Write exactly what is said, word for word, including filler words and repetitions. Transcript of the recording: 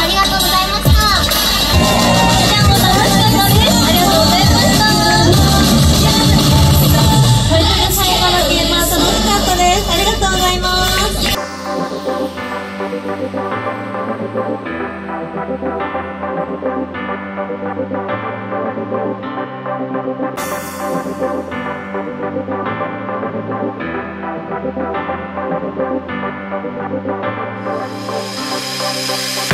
ありがとうございました。こちらも楽しかったです。ありがとうございました。それぞれ最後のゲームは楽しかったです。ありがとうございます。 We'll be right back.